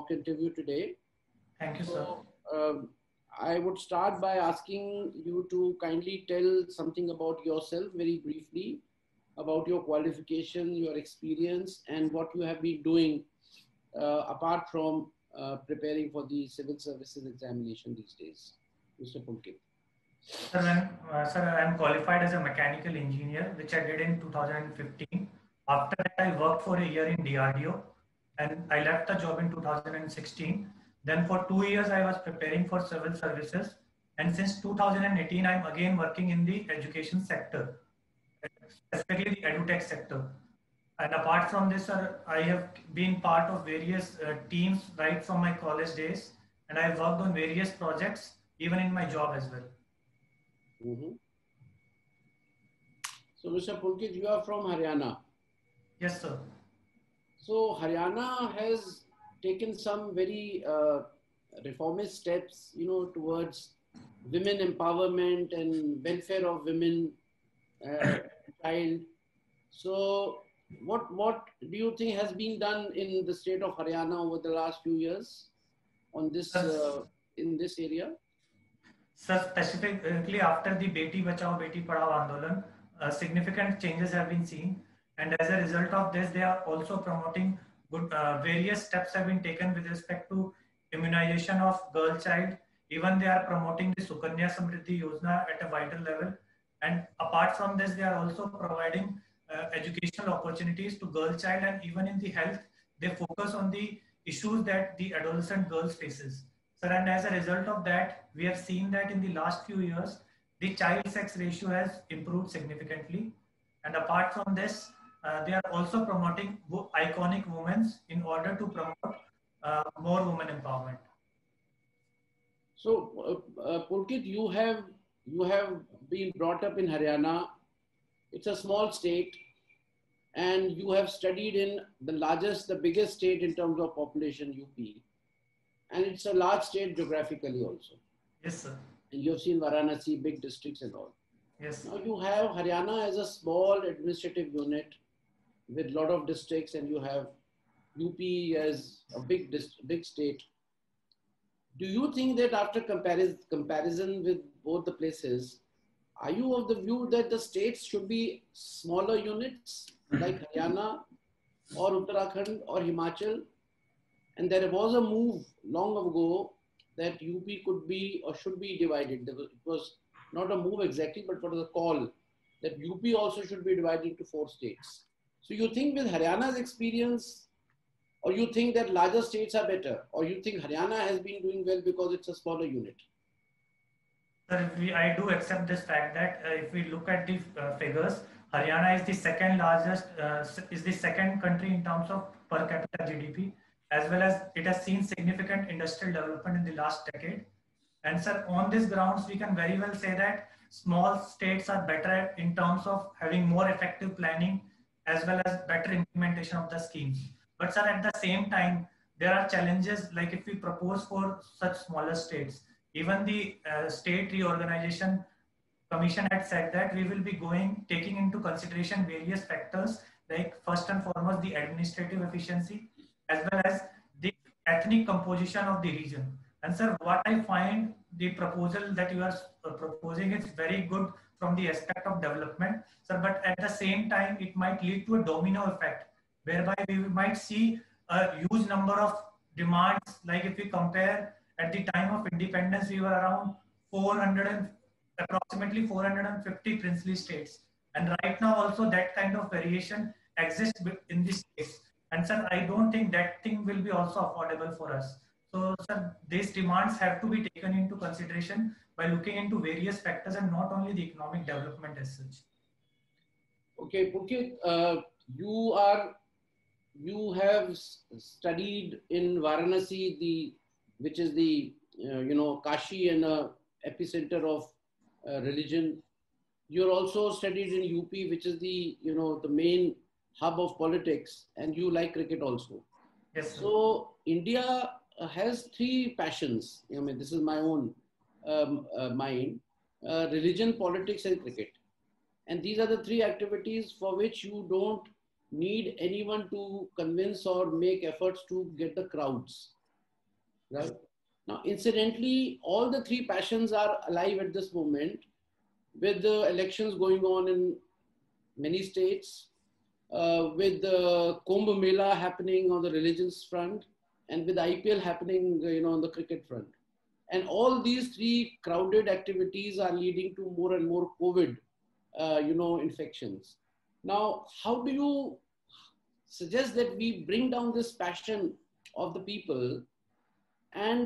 mock interview today. Thank you, sir. I would start by asking you to kindly tell something about yourself very briefly, about your qualification, your experience, and what you have been doing apart from preparing for the civil services examination these days. Mr. Pulkit. Sir, I am qualified as a mechanical engineer, which I did in 2015. After that, I worked for a year in DRDO, and I left the job in 2016. Then for 2 years, I was preparing for civil services. And since 2018, I'm again working in the education sector, specifically the edutech sector. And apart from this, sir, I have been part of various teams right from my college days, and I've worked on various projects, even in my job as well. So, Mr. Pulkit, you are from Haryana. Yes, sir. So, Haryana has taken some very reformist steps, towards women empowerment and welfare of women, child. So, what do you think has been done in the state of Haryana over the last few years on this in this area? Sir, specifically after the Beti Bachao Beti Padhao Andolan, significant changes have been seen, and as a result of this, they are also promoting good. Various steps have been taken with respect to immunization of girl child. Even they are promoting the Sukanya Samriddhi Yojana at a vital level, and apart from this, they are also providing educational opportunities to girl child, and even in the health, they focus on the issues that the adolescent girls faces. Sir, and as a result of that, we have seen that in the last few years, the child sex ratio has improved significantly. And apart from this, they are also promoting iconic women in order to promote more women empowerment. So, Pulkit, you have been brought up in Haryana. It's a small state, and you have studied in the biggest state in terms of population, UP. And it's a large state geographically also. Yes, sir. And you have seen Varanasi, big districts and all. Yes. Now you have Haryana as a small administrative unit with a lot of districts, and you have UP as a big state. Do you think that after comparison with both the places, are you of the view that the states should be smaller units like Haryana or Uttarakhand or Himachal? And there was a move long ago that UP could be or should be divided. It was not a move exactly, but what was a call that UP also should be divided into 4 states. So you think with Haryana's experience, or you think that larger states are better, or you think Haryana has been doing well because it's a smaller unit? Sir, I do accept this fact that if we look at the figures, Haryana is the second largest, is the second country in terms of per capita GDP, as well as it has seen significant industrial development in the last decade. And sir, on these grounds, we can very well say that small states are better in terms of having more effective planning, as well as better implementation of the schemes. But sir, at the same time, there are challenges like if we propose for such smaller states, even the state reorganization commission had said that we will be taking into consideration various factors like first and foremost the administrative efficiency as well as the ethnic composition of the region. And sir, what I find the proposal that you are proposing is very good from the aspect of development, sir, but at the same time it might lead to a domino effect whereby we might see a huge number of demands. Like if we compare at the time of independence, we were around approximately 450 princely states. And right now also that kind of variation exists in the states. And sir, I don't think that thing will be also affordable for us. So sir, these demands have to be taken into consideration by looking into various factors and not only the economic development as such. Okay, Pulkit, you have studied in Varanasi, which is the Kashi and epicenter of religion. You're also studied in UP, which is the main hub of politics, and you like cricket also. Yes, sir. So India has 3 passions. I mean, this is my own mind: religion, politics, and cricket. And these are the 3 activities for which you don't need anyone to convince or make efforts to get the crowds. right? Now, incidentally, all the three passions are alive at this moment with the elections going on in many states, with the Kumbh Mela happening on the religions front, and with IPL happening, on the cricket front. And all these three crowded activities are leading to more and more COVID, infections. Now, how do you suggest that we bring down this passion of the people and,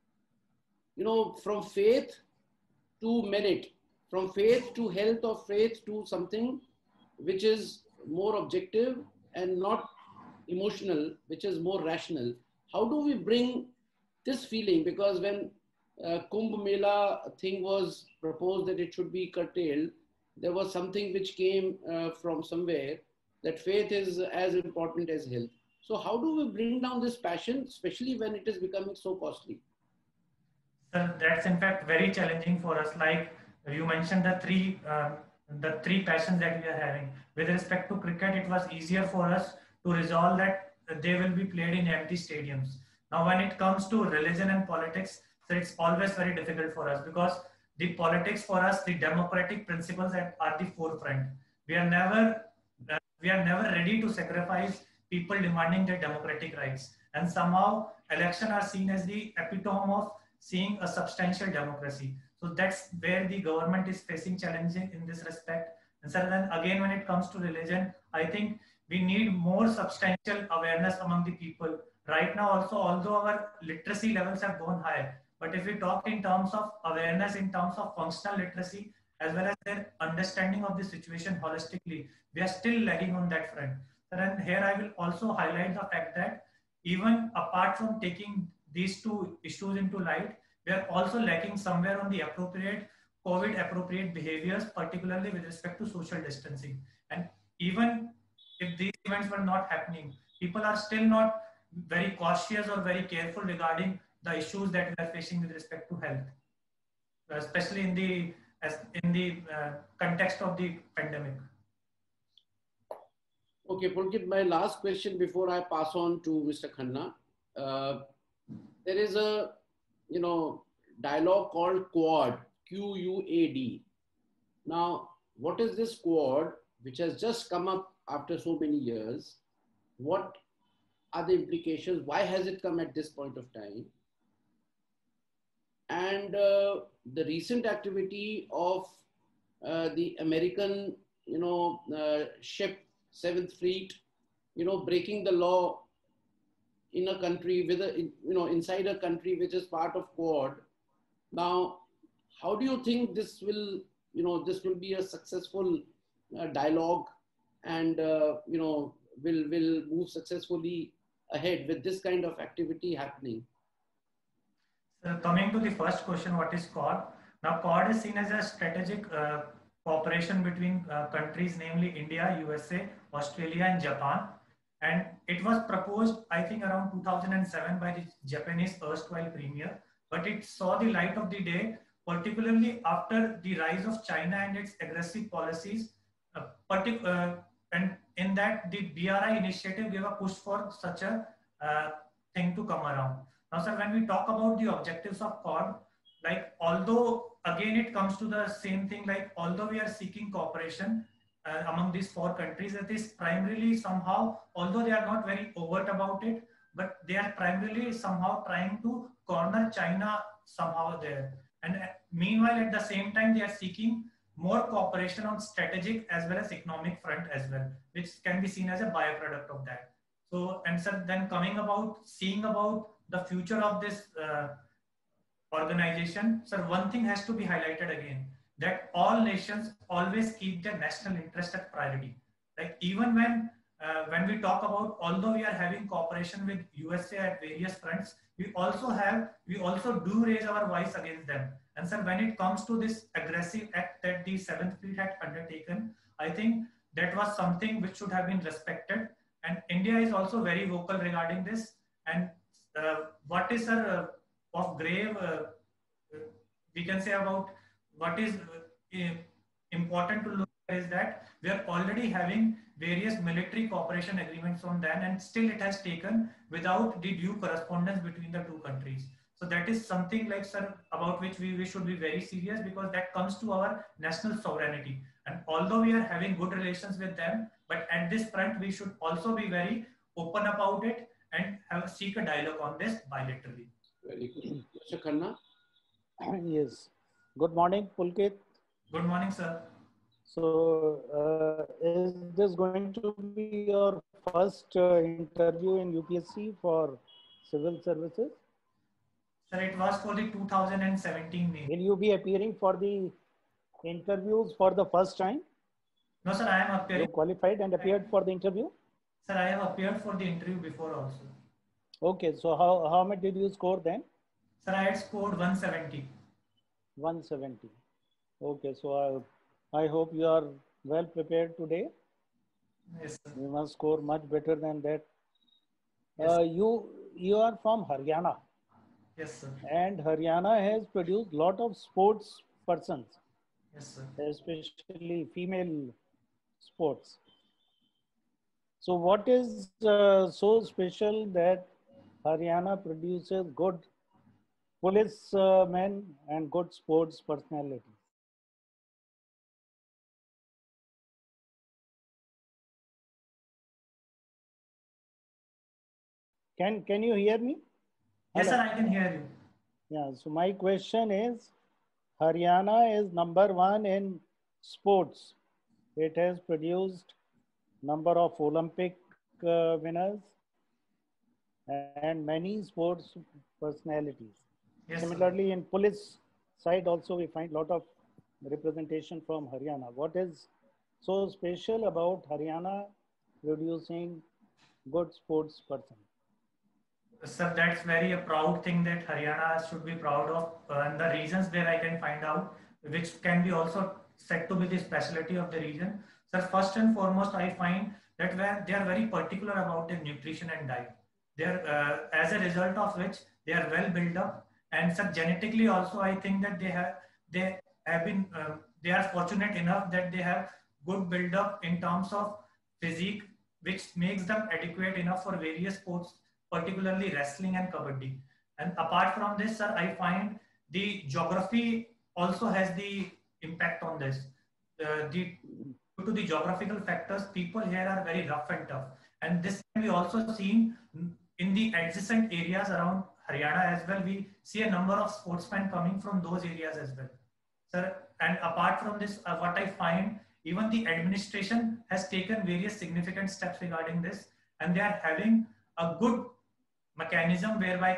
from faith to merit, from faith to health, or faith to something which is more objective and not emotional, which is more rational? How do we bring this feeling? Because when Kumbh Mela thing was proposed that it should be curtailed, there was something which came from somewhere that faith is as important as health. So how do we bring down this passion, especially when it is becoming so costly? So that's in fact very challenging for us. Like you mentioned, the three passions that we are having. With respect to cricket, it was easier for us to resolve that they will be played in empty stadiums. Now, when it comes to religion and politics, so it's always very difficult for us because the politics for us, the democratic principles are the forefront. We are never we are never ready to sacrifice people demanding their democratic rights. And somehow, elections are seen as the epitome of seeing a substantial democracy. So that's where the government is facing challenges in this respect. And so then again, when it comes to religion, I think we need more substantial awareness among the people. Right now, also, although our literacy levels have gone high, but if we talk in terms of awareness, in terms of functional literacy, as well as their understanding of the situation holistically, we are still lagging on that front. And here I will also highlight the fact that even apart from taking these two issues into light, we are also lacking somewhere on the appropriate COVID appropriate behaviors, particularly with respect to social distancing. And even if these events were not happening, people are still not very cautious or very careful regarding the issues that we are facing with respect to health, especially in the context of the pandemic. Okay, Pulkit, my last question before I pass on to Mr. Khanna. There is a, dialogue called Quad, Q-U-A-D. Now, what is this Quad, which has just come up after so many years? What are the implications? Why has it come at this point of time? And the recent activity of the American, ship, Seventh Fleet, breaking the law in a country with a, inside a country which is part of Quad. Now, how do you think this will, this will be a successful dialogue and, will move successfully ahead with this kind of activity happening? So coming to the first question, what is Quad? Now, Quad is seen as a strategic cooperation between countries, namely India, USA, Australia, and Japan. And it was proposed, I think, around 2007 by the Japanese erstwhile premier. But it saw the light of the day, particularly after the rise of China and its aggressive policies. And in that, the BRI initiative gave a push for such a thing to come around. Now, sir, when we talk about the objectives of Quad, like although again it comes to the same thing, like although we are seeking cooperation among these four countries, it is primarily somehow, although they are not very overt about it, but they are primarily somehow trying to corner China somehow there. And meanwhile, at the same time, they are seeking more cooperation on strategic as well as economic front as well, which can be seen as a byproduct of that. So, and so then coming about, seeing about the future of this organization, sir, one thing has to be highlighted again, that all nations always keep their national interest at priority. Like even when we talk about, although we are having cooperation with USA at various fronts, we also do raise our voice against them. And sir, when it comes to this aggressive act that the Seventh Fleet had undertaken, I think that was something which should have been respected. And India is also very vocal regarding this. And what is, sir, of grave, we can say about what is important to look is that we are already having various military cooperation agreements on that, and still it has taken without the due correspondence between the two countries. So that is something like, sir, about which we should be very serious, because that comes to our national sovereignty. And although we are having good relations with them, but at this front, we should also be very open about it and seek a dialogue on this bilaterally. Very good. Mr. Khanna? Yes. Good morning, Pulkit. Good morning, sir. So, is this going to be your first interview in UPSC for civil services? Sir, it was for the 2017 name. Will you be appearing for the interviews for the first time? No, sir, I am appearing. You qualified and appeared for the interview? Sir, I have appeared for the interview before also. Okay, so how much did you score then? Sir, I had scored 170. 170. Okay, so I hope you are well prepared today. Yes, sir. You must score much better than that. Yes. You are from Haryana. Yes, sir. And Haryana has produced lot of sports persons. Yes, sir. Especially female sports. So what is so special that Haryana produces good police men and good sports personalities? Can you hear me? Yes, Hello? sir, I can hear you. Yeah, so my question is, Haryana is #1 in sports. It has produced number of Olympic winners and many sports personalities. Yes, Similarly, in police side also we find a lot of representation from Haryana. What is so special about Haryana producing good sports person? Sir, that's very a proud thing that Haryana should be proud of, and the reasons there I can find out, which can be also said to be the specialty of the region. Sir, first and foremost, I find that where they are very particular about their nutrition and diet. They are, as a result of which they are well built up, and sir, genetically also I think that they have been they are fortunate enough that they have good build up in terms of physique, which makes them adequate enough for various sports, particularly wrestling and kabaddi. And apart from this, sir, I find the geography also has the impact on this. Due to the geographical factors, people here are very rough and tough. And this can be also seen in the adjacent areas around Haryana as well. We see a number of sportsmen coming from those areas as well. Sir, and apart from this, what I find, even the administration has taken various significant steps regarding this, and they are having a good mechanism whereby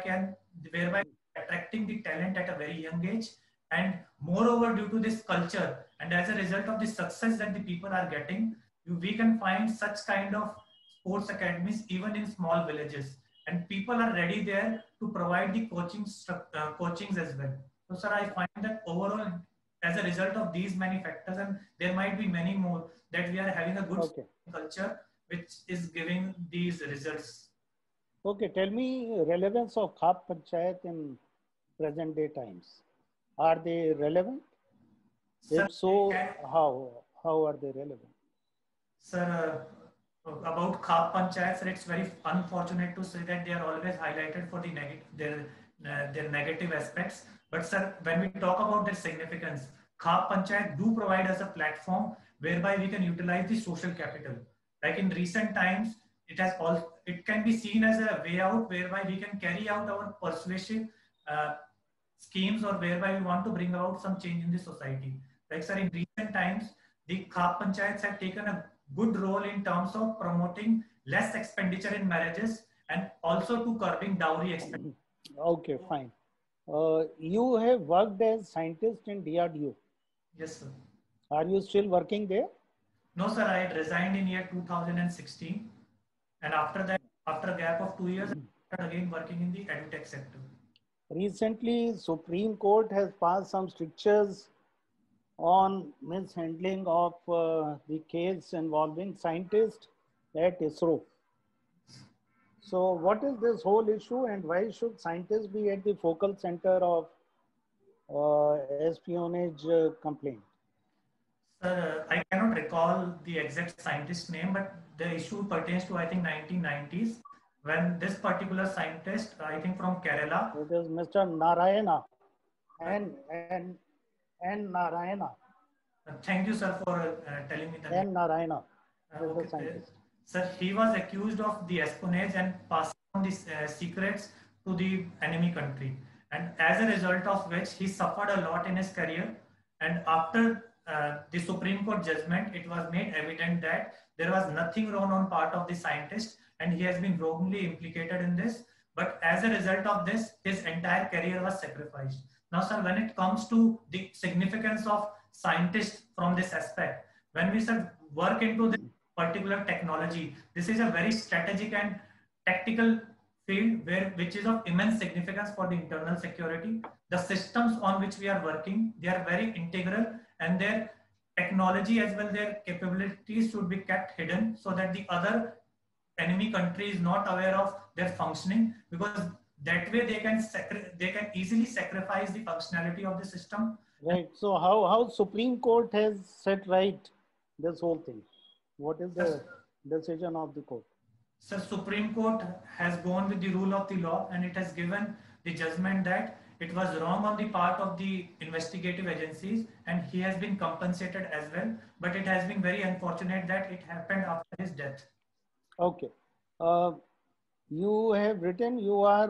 attracting the talent at a very young age. And moreover, due to this culture and as a result of the success that the people are getting, we can find such kind of sports academies even in small villages, and people are ready there to provide the coachings as well. So sir, I find that overall, as a result of these many factors, and there might be many more, that we are having a good culture which is giving these results. Okay, tell me relevance of Khap Panchayat in present day times. Are they relevant? Sir, if so, how are they relevant? Sir, about Khap Panchayat, sir, it's very unfortunate to say that they are always highlighted for the their negative aspects. But sir, when we talk about their significance, Khap Panchayat do provide us a platform whereby we can utilize the social capital. Like in recent times, it can be seen as a way out whereby we can carry out our persuasive schemes, or whereby we want to bring about some change in the society. Like sir, in recent times, the Khap Panchayats have taken a good role in terms of promoting less expenditure in marriages and also to curbing dowry expenditure. Okay, fine. You have worked as scientist in DRDO. Yes, sir. Are you still working there? No, sir. I had resigned in year 2016. And after that, after a gap of 2 years, I started again working in the edutech sector. Recently, Supreme Court has passed some strictures on mishandling of the case involving scientists at ISRO. So what is this whole issue, and why should scientists be at the focal center of espionage complaint? Sir, I cannot recall the exact scientist name, but the issue pertains to, I think, 1990s, when this particular scientist, I think from Kerala. It is Mr. Narayana and Narayana. Thank you, sir, for telling me the name. And Narayana is the Okay, scientist. sir, he was accused of the espionage and passing on these secrets to the enemy country, and as a result of which he suffered a lot in his career. And after the Supreme Court judgment, it was made evident that there was nothing wrong on part of the scientist, and he has been wrongly implicated in this. But as a result of this, his entire career was sacrificed. Now, sir, when it comes to the significance of scientists from this aspect, when we said work into this particular technology, this is a very strategic and tactical field which is of immense significance for the internal security. The systems on which we are working, they are very integral, and their technology as well their capabilities should be kept hidden so that the other enemy country is not aware of their functioning, because that way they can easily sacrifice the functionality of the system. Right. So how Supreme Court has set right this whole thing? What is the decision of the court? So Supreme Court has gone with the rule of the law, and it has given the judgment that it was wrong on the part of the investigative agencies, and he has been compensated as well. But it has been very unfortunate that it happened after his death. Okay. You have written you are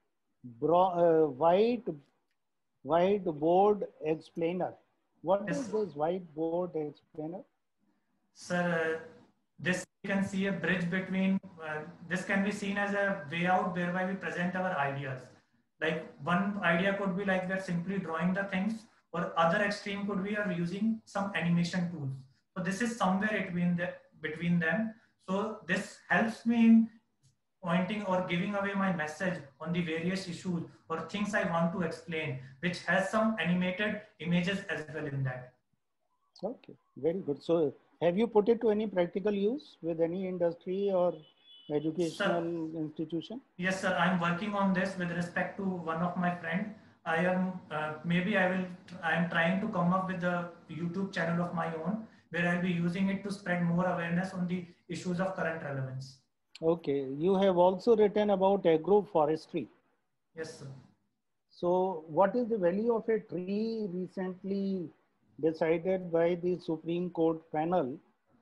whiteboard explainer. What is this whiteboard explainer? Sir, this you can see a bridge between, this can be seen as a way out whereby we present our ideas. Like one idea could be like we're simply drawing the things, or other extreme could be are using some animation tools. So this is somewhere between them. So this helps me in pointing or giving away my message on the various issues or things I want to explain, which has some animated images as well in that. Okay, very good. So have you put it to any practical use with any industry or educational institution? Yes, sir. I'm working on this with respect to one of my friend. I am I am trying to come up with a YouTube channel of my own where I'll be using it to spread more awareness on the issues of current relevance. Okay. You have also written about agroforestry. Yes, sir. So what is the value of a tree recently decided by the Supreme Court panel?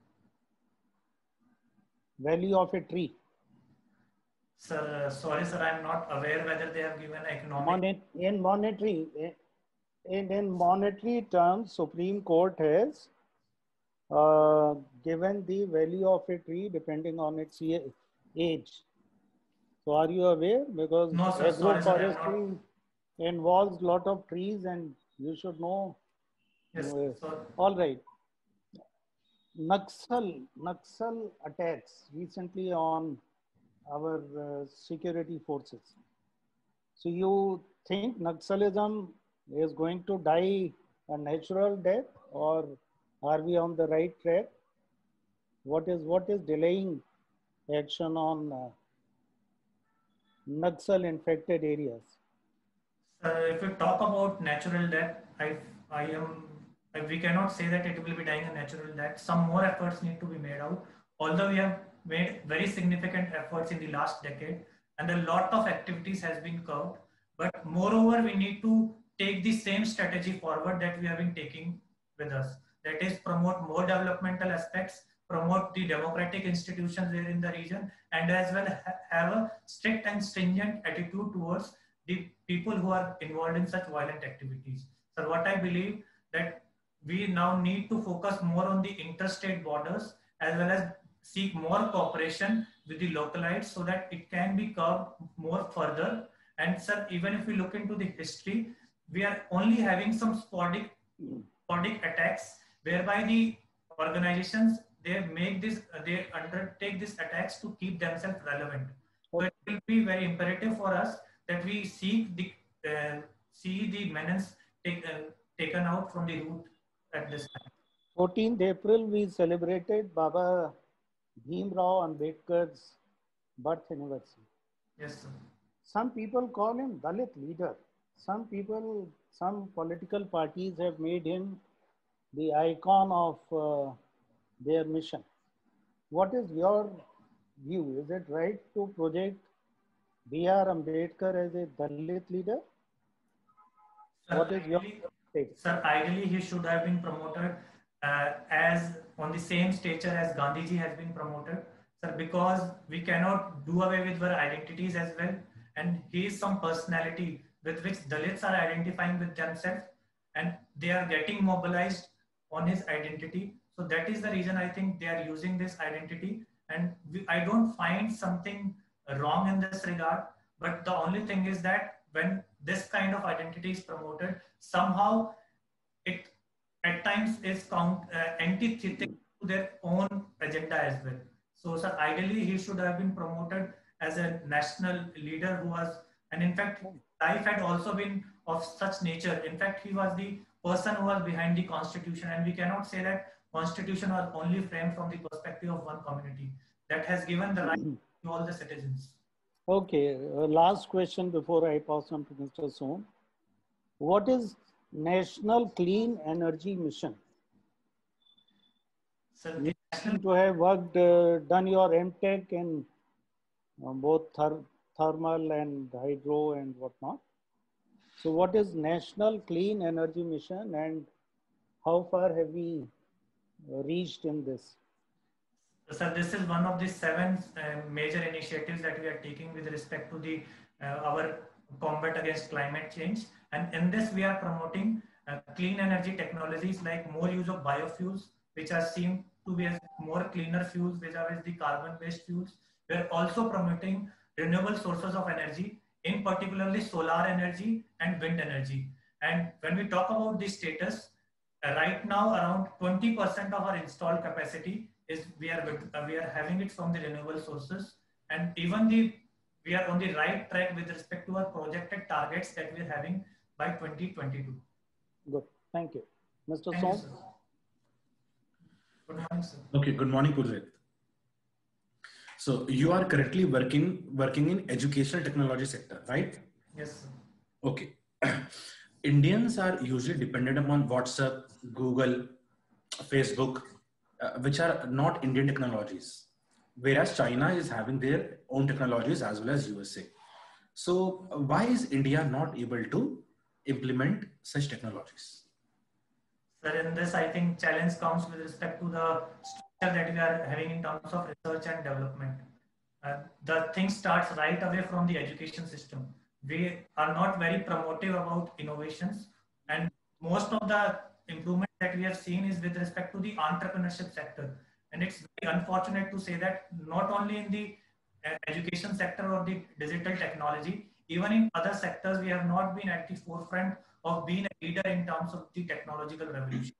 Value of a tree. Sir, sorry, sir, I'm not aware whether they have given economic. In monetary terms, Supreme Court has given the value of a tree depending on its age. So are you aware? Because no, sir, agroforestry involves a lot of trees and you should know. Yes, all right. Naxal attacks recently on our security forces. So you think Naxalism is going to die a natural death, or are we on the right track? What is delaying action on Naxal infected areas? If we talk about natural death, we cannot say that it will be dying a natural death. Some more efforts need to be made out. Although we have made very significant efforts in the last decade, and a lot of activities has been curbed. But moreover, we need to take the same strategy forward that we have been taking with us. That is, promote more developmental aspects, promote the democratic institutions there in the region, and as well have a strict and stringent attitude towards the people who are involved in such violent activities. So what I believe that we now need to focus more on the interstate borders as well as seek more cooperation with the localites so that it can be curbed more further. And sir, even if we look into the history, we are only having some sporadic attacks whereby the organizations they undertake these attacks to keep themselves relevant. So it will be very imperative for us that we seek the menace taken out from the root at this time. 14th April, we celebrated Baba Bhimrao Ambedkar's birth anniversary. Yes, sir. Some people call him Dalit leader. Some political parties have made him the icon of their mission. What is your view? Is it right to project B.R. Ambedkar as a Dalit leader? What is your take? Sir, ideally he should have been promoted as on the same stature as Gandhiji has been promoted, sir, because we cannot do away with our identities as well. And he is some personality with which Dalits are identifying with themselves, and they are getting mobilized on his identity. So that is the reason I think they are using this identity. And I don't find something wrong in this regard. But the only thing is that when this kind of identity is promoted, somehow it at times is antithetic to their own agenda as well. So, sir, ideally he should have been promoted as a national leader who was, and in fact, life had also been of such nature. In fact, he was the person who was behind the constitution, and we cannot say that constitution was only framed from the perspective of one community. That has given the right to all the citizens. Okay, last question before I pass on to Mr. Soam. What is National Clean Energy Mission? So you seem to have worked, done your MTech in both thermal and hydro and whatnot. So what is National Clean Energy Mission and how far have we reached in this? So this is one of the 7 major initiatives that we are taking with respect to the our combat against climate change. And in this, we are promoting clean energy technologies like more use of biofuels, which are seen to be as more cleaner fuels, which are the carbon-based fuels. We are also promoting renewable sources of energy, in particularly solar energy and wind energy. And when we talk about the status, right now around 20% of our installed capacity is we are having it from the renewable sources, and even we are on the right track with respect to our projected targets that we are having by 2022. Good, thank you, Mr. Thank Soam. you, sir. Good morning, sir. Okay, good morning, Purjit. So you are currently working in educational technology sector, right? Yes, sir. Okay. Indians are usually dependent upon WhatsApp, Google, Facebook, which are not Indian technologies, whereas China is having their own technologies as well as USA. So why is India not able to implement such technologies? Sir, in this, I think challenge comes with respect to the structure that we are having in terms of research and development. The thing starts right away from the education system. We are not very promotive about innovations, and most of the improvement that we have seen is with respect to the entrepreneurship sector. And it's very unfortunate to say that not only in the education sector or the digital technology, even in other sectors, we have not been at the forefront of being a leader in terms of the technological revolution.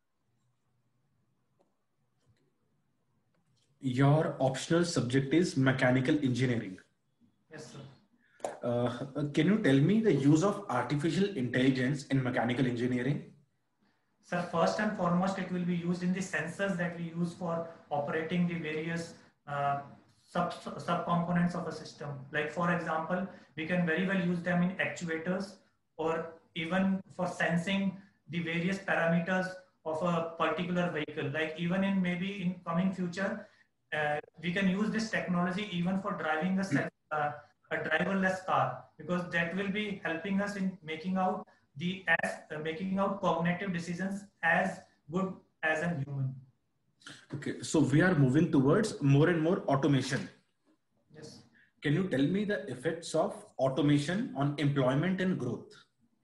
Your optional subject is mechanical engineering. Yes, sir. Can you tell me the use of artificial intelligence in mechanical engineering? Sir, first and foremost, it will be used in the sensors that we use for operating the various subcomponents of a system. Like, for example, we can very well use them in actuators, or even for sensing the various parameters of a particular vehicle. Like, even in maybe in coming future, we can use this technology even for driving a driverless car, because that will be helping us in making out cognitive decisions as good as a human. Okay, so we are moving towards more and more automation. Yes. Can you tell me the effects of automation on employment and growth?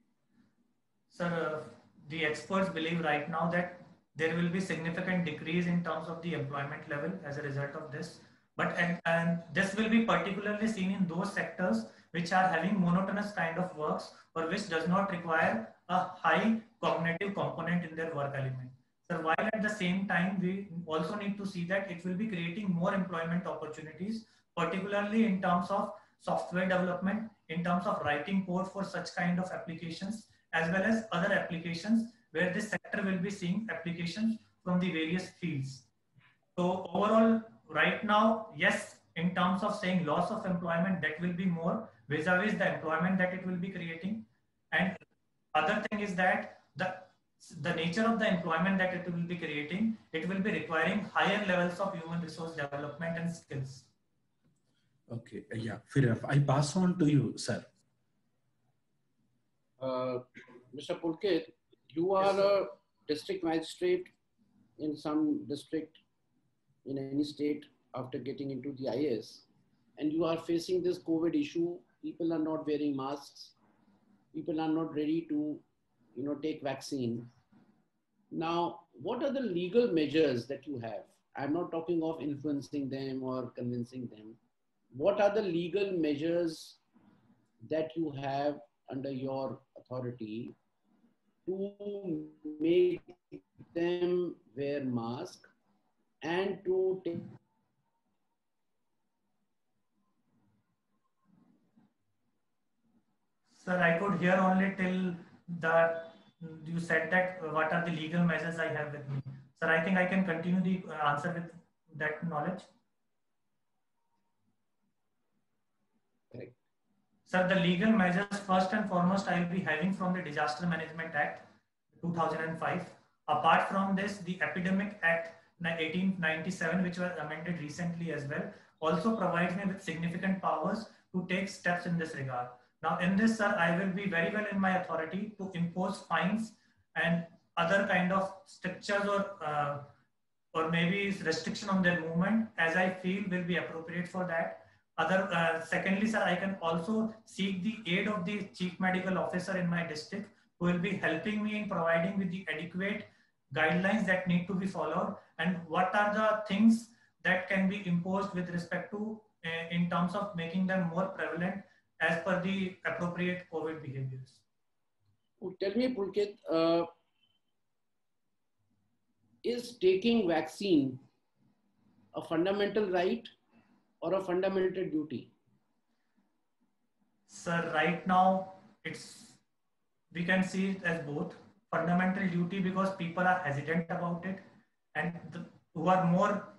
Sir, the experts believe right now that there will be significant decrease in terms of the employment level as a result of this. But and this will be particularly seen in those sectors which are having monotonous kind of works, or which does not require a high cognitive component in their work element. So while at the same time, we also need to see that it will be creating more employment opportunities, particularly in terms of software development, in terms of writing code for such kind of applications, as well as other applications where this sector will be seeing applications from the various fields. So overall, right now, yes, in terms of saying loss of employment, that will be more vis-a-vis the employment that it will be creating. And other thing is that the the nature of the employment that it will be creating, it will be requiring higher levels of human resource development and skills. Okay, yeah, fair enough. I pass on to you, sir. Mr. Pulkit, you are a district magistrate in some district in any state after getting into the IAS, and you are facing this COVID issue. People are not wearing masks. People are not ready to, take vaccine. Now, what are the legal measures that you have? I'm not talking of influencing them or convincing them. What are the legal measures that you have under your authority to make them wear mask and to take? Sir, I could hear only till the you said that what are the legal measures I have with me. Sir, I think I can continue the answer with that knowledge. Correct. Sir, the legal measures, first and foremost, I will be having from the Disaster Management Act 2005. Apart from this, the Epidemic Act 1897, which was amended recently as well, also provides me with significant powers to take steps in this regard. Now, in this, sir, I will be very well in my authority to impose fines and other kind of strictures or maybe restriction on their movement as I feel will be appropriate for that. Secondly, sir, I can also seek the aid of the chief medical officer in my district who will be helping me in providing with the adequate guidelines that need to be followed and what are the things that can be imposed with respect to in terms of making them more prevalent as per the appropriate COVID behaviors. Tell me, Pulkit, is taking vaccine a fundamental right or a fundamental duty? Sir, right now we can see it as both fundamental duty because people are hesitant about it, and who are more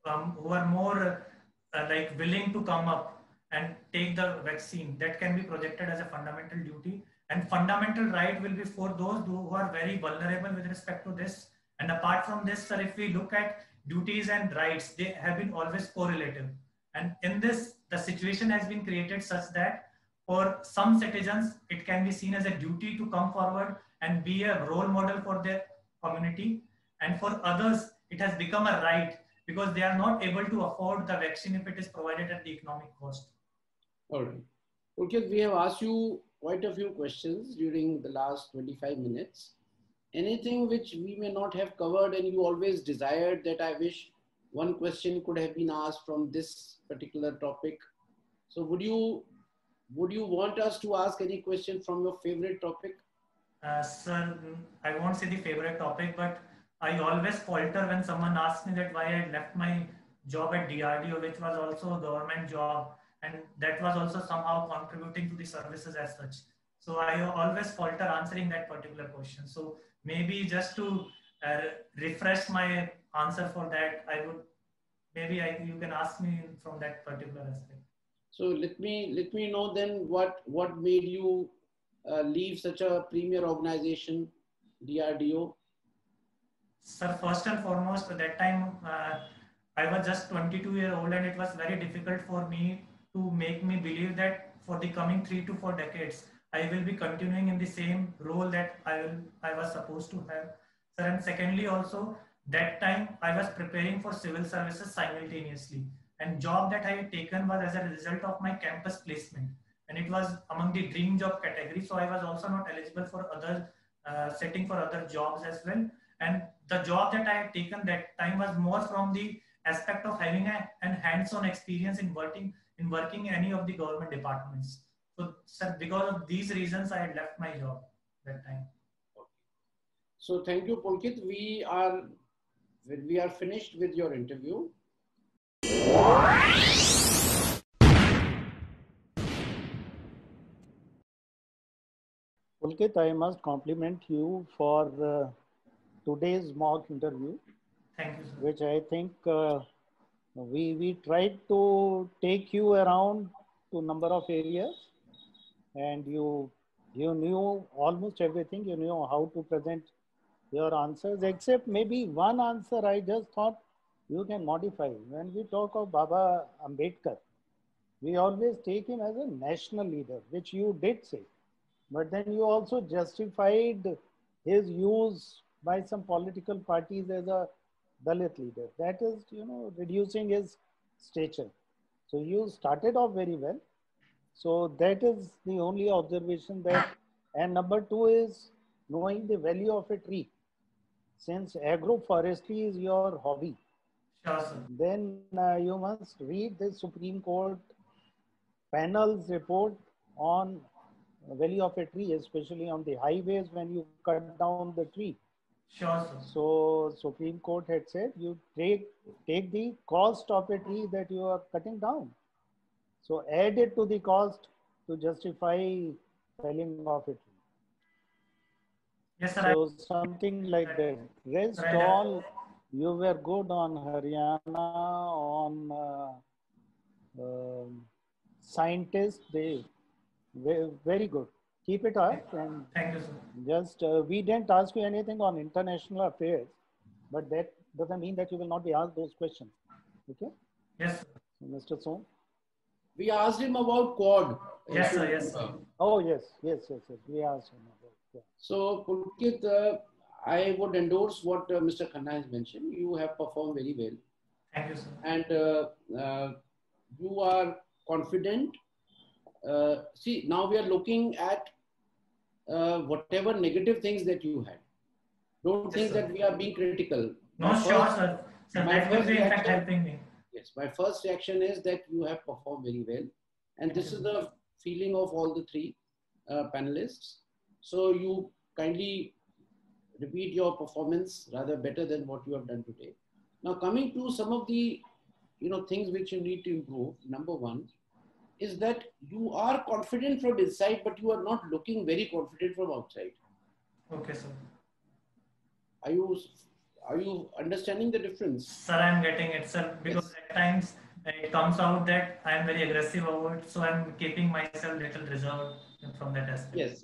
like willing to come up and take the vaccine. That can be projected as a fundamental duty, and fundamental right will be for those who are very vulnerable with respect to this. And apart from this, sir, if we look at duties and rights, they have been always correlative. And in this, the situation has been created such that for some citizens, it can be seen as a duty to come forward and be a role model for their community. And for others, it has become a right because they are not able to afford the vaccine if it is provided at the economic cost. All right. Okay, we have asked you quite a few questions during the last 25 minutes. Anything which we may not have covered and you always desired that I wish one question could have been asked from this particular topic. So would you want us to ask any question from your favorite topic? Sir, I won't say the favorite topic, but I always falter when someone asks me that why I left my job at DRDO, which was also a government job, and that was also somehow contributing to the services as such. So I always falter answering that particular question. So maybe just to refresh my answer for that, you can ask me from that particular aspect. So let me know then what made you leave such a premier organization, DRDO? Sir, first and foremost, at that time, I was just 22-years old and it was very difficult for me to make me believe that for the coming 3 to 4 decades, I will be continuing in the same role that I was supposed to have. Sir, and secondly, also, that time I was preparing for civil services simultaneously. And job that I had taken was as a result of my campus placement. And it was among the dream job category. So I was also not eligible for other setting for other jobs as well. And the job that I had taken that time was more from the aspect of having an hands-on experience in working in any of the government departments. So, sir, because of these reasons, I had left my job that time. So thank you, Pulkit. We are finished with your interview. Pulkit, I must compliment you for today's mock interview. Thank you, sir. Which I think we tried to take you around to a number of areas, and you knew almost everything. You knew how to present your answers, except maybe one answer I just thought you can modify. When we talk of Baba Ambedkar, we always take him as a national leader, which you did say. But then you also justified his use by some political parties as a Dalit leader. That is, reducing his stature. So you started off very well. So that is the only observation that, and number two is knowing the value of a tree. Since agroforestry is your hobby, Sure, sir. then you must read the Supreme Court panel's report on value of a tree, especially on the highways when you cut down the tree. Sure, sir. So Supreme Court had said you take the cost of a tree that you are cutting down. So add it to the cost to justify felling of a tree. Yes, sir. So something like that. Rest all, you were good on Haryana, on scientists, they were very good. Keep it up. And thank you, sir. Just, we didn't ask you anything on international affairs, but that doesn't mean that you will not be asked those questions. Okay? Yes, sir. Mr. Som? We asked him about Quad. Yes, sir. Yes, sir. Oh, yes. We asked him about. Yeah. So, Pulkit, I would endorse what Mr. Khanna has mentioned. You have performed very well. Thank you, sir. And you are confident. See, now we are looking at whatever negative things that you had. Don't think sir. that we are being critical. No, sure, sir. So that will be in fact helping me. Yes, my first reaction is that you have performed very well. And this is the feeling of all the three panelists. So you kindly repeat your performance rather better than what you have done today. Now coming to some of the things which you need to improve. Number one is that you are confident from inside, but you are not looking very confident from outside. Okay, sir. Are you understanding the difference? Sir, I'm getting it, sir, because at times it comes out that I'm very aggressive over it, so I'm keeping myself little reserved from that aspect. Yes,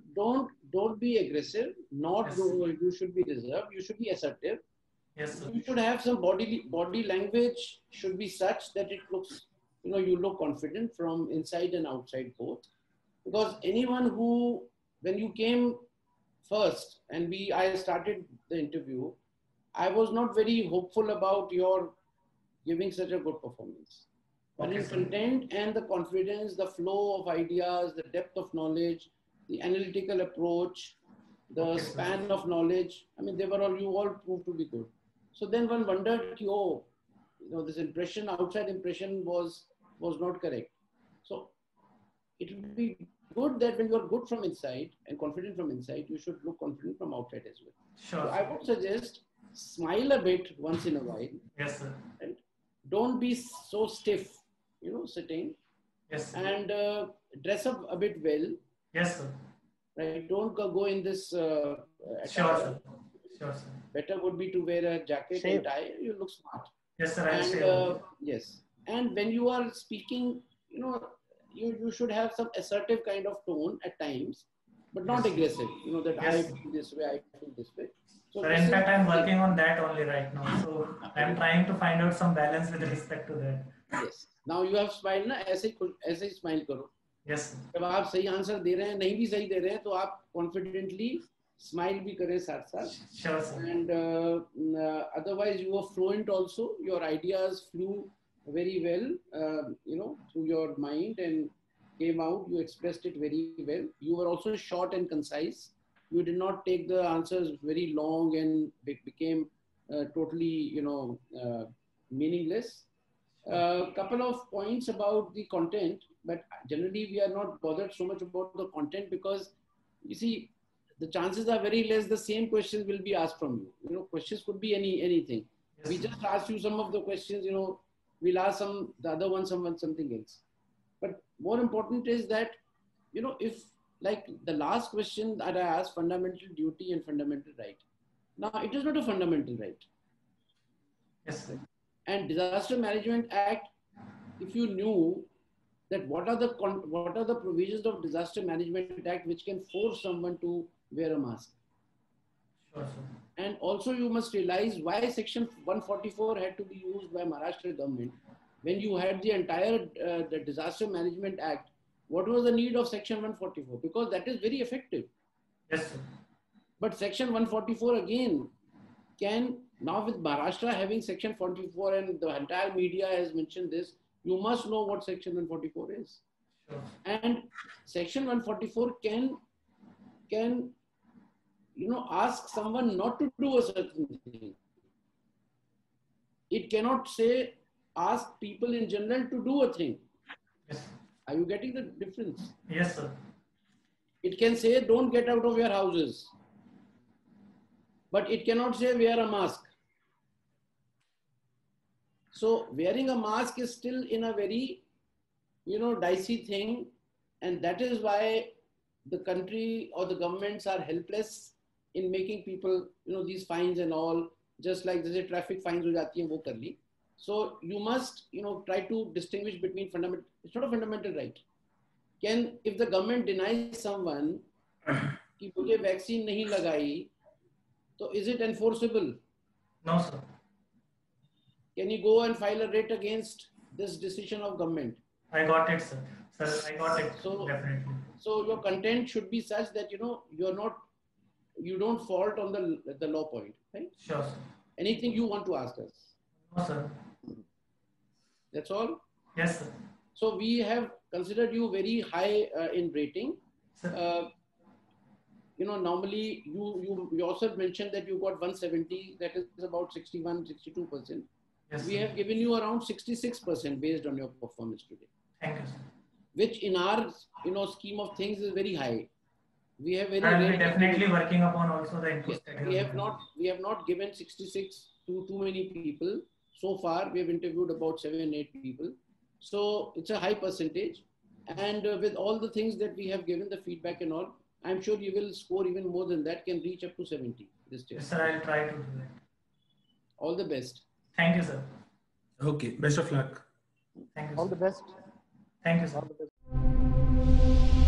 don't be aggressive. You should be reserved. You should be assertive. Yes, sir. You should have some body language should be such that it looks, you look confident from inside and outside both. Because anyone who, when you came first and I started the interview, I was not very hopeful about your giving such a good performance. But in content and the confidence, the flow of ideas, the depth of knowledge, the analytical approach, the span of knowledge, I mean, you all proved to be good. So then one wondered, this impression, outside impression was not correct. So it would be good that when you are good from inside and confident from inside, you should look confident from outside as well. Sure. So I would suggest smile a bit once in a while. Yes, sir. And don't be so stiff, sitting. Yes, sir. And dress up a bit well. Yes, sir. Right? Don't go in this. Sure, sir. Sure, sir. Better would be to wear a jacket and tie. You look smart. Yes, sir. And yes. And when you are speaking, you should have some assertive kind of tone at times, but not aggressive. That I feel this way, I feel this way. So sir, in fact, I'm working on that only right now. So I'm trying to find out some balance with respect to that. Yes. Now you have smiled, na? ऐसे ही smile करो. Yes. जब आप सही answer दे रहे हैं, नहीं भी सही दे रहे हैं, तो आप confidently smile भी करें साथ-साथ. Sure, sir. And otherwise you were fluent also. Your ideas flew very well, through your mind and came out. You expressed it very well. You were also short and concise. You did not take the answers very long and became totally, meaningless. Couple of points about the content, but generally we are not bothered so much about the content because you see, the chances are very less the same questions will be asked from you. Questions could be anything. Yes. We just asked you some of the questions, we'll ask the other one, something else. But more important is that, if like the last question that I asked, fundamental duty and fundamental right. Now, it is not a fundamental right. Yes. And Disaster Management Act, if you knew that what are the provisions of Disaster Management Act which can force someone to wear a mask? Sure, sir. And also you must realize why section 144 had to be used by Maharashtra government. When you had the entire the Disaster Management Act, what was the need of section 144? Because that is very effective. Yes, sir. But section 144 again can, now with Maharashtra having section 44 and the entire media has mentioned this, you must know what section 144 is. Sure. And section 144 can ask someone not to do a certain thing. It cannot say, ask people in general to do a thing. Yes. Are you getting the difference? Yes, sir. It can say, don't get out of your houses. But it cannot say, wear a mask. So wearing a mask is still in a very, dicey thing. And that is why the country or the governments are helpless in making people, these fines and all, just like there's a traffic fines ho jati hai, wo kar li. So you must, try to distinguish between fundamental, it's not a fundamental right. If the government denies someone कि मुझे vaccine नहीं लगाई, so is it enforceable? No, sir. Can you go and file a writ against this decision of government? I got it, sir. Sir, I got it. So, definitely. So your content should be such that, you don't fault on the law point, right? Sure, sir. Anything you want to ask us? No, sir. That's all? Yes, sir. So we have considered you very high in rating. Sir. Normally you yourself mentioned that you got 170, that is about 61-62%. Yes, we have given you around 66% based on your performance today. Thank you, sir. Which in our scheme of things is very high. We have very I will be definitely working upon also the input. Yes, we have not given 66 to too many people. So far, we have interviewed about 7-8 people. So it's a high percentage. And with all the things that we have given, the feedback and all, I'm sure you will score even more than that, can reach up to 70 this year. Yes, sir, I'll try to do that. All the best. Thank you, sir. Okay, best of luck. Thank you, All sir. the best. Thank you, sir. All the best.